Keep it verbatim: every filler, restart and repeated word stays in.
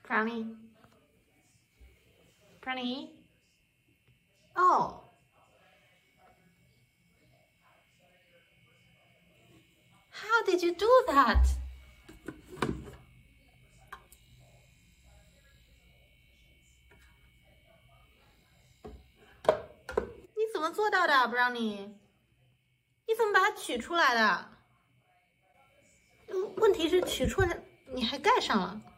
Brownie. Brownie. Oh. How did you do that? 你怎么做到的 ，Brownie？ 你怎么把它取出来的？问题是取出来，你还盖上了。